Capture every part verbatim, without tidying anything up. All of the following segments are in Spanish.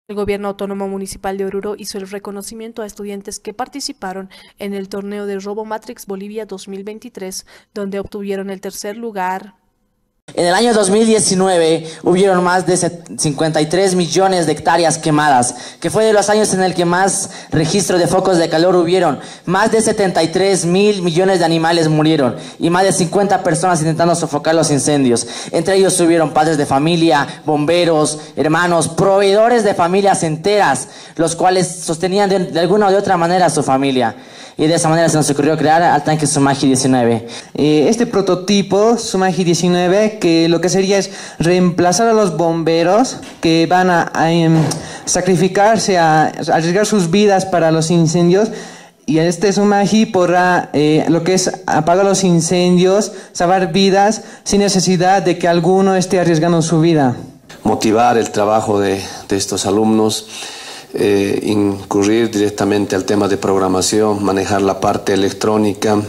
El Gobierno Autónomo Municipal de Oruro hizo el reconocimiento a estudiantes que participaron en el torneo de RoboMatrix Bolivia dos mil veintitrés, donde obtuvieron el tercer lugar. En el año dos mil diecinueve hubieron más de cincuenta y tres millones de hectáreas quemadas, que fue de los años en el que más registro de focos de calor hubieron. Más de setenta y tres mil millones de animales murieron y más de cincuenta personas intentando sofocar los incendios. Entre ellos hubieron padres de familia, bomberos, hermanos, proveedores de familias enteras, los cuales sostenían de, de alguna o de otra manera a su familia. Y de esa manera se nos ocurrió crear al tanque Tsumaji diecinueve. Eh, este prototipo Tsumaji diecinueve, que lo que sería es reemplazar a los bomberos que van a, a um, sacrificarse, a, a arriesgar sus vidas para los incendios. Y este Tsumaji podrá eh, lo que es apagar los incendios, salvar vidas sin necesidad de que alguno esté arriesgando su vida. Motivar el trabajo de, de estos alumnos. Eh, incurrir directamente al tema de programación, manejar la parte electrónica.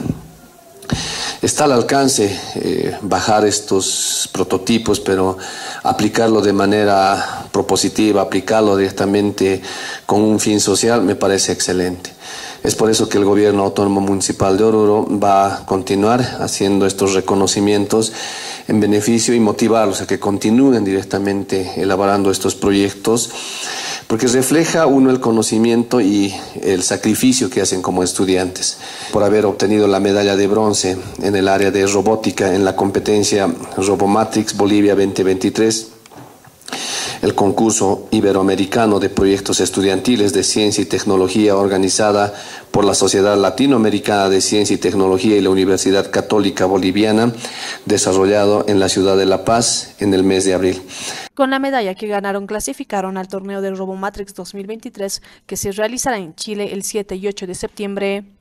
Está al alcance eh, bajar estos prototipos, pero aplicarlo de manera propositiva, aplicarlo directamente con un fin social, me parece excelente. Es por eso que el Gobierno Autónomo Municipal de Oruro va a continuar haciendo estos reconocimientos en beneficio y motivarlos a que continúen directamente elaborando estos proyectos, porque refleja uno el conocimiento y el sacrificio que hacen como estudiantes. Por haber obtenido la medalla de bronce en el área de robótica en la competencia RoboMatrix Bolivia veinte veintitrés, el concurso iberoamericano de proyectos estudiantiles de ciencia y tecnología organizada por la Sociedad Latinoamericana de Ciencia y Tecnología y la Universidad Católica Boliviana, desarrollado en la ciudad de La Paz en el mes de abril. Con la medalla que ganaron, clasificaron al torneo de RoboMatrix dos mil veintitrés, que se realizará en Chile el siete y ocho de septiembre.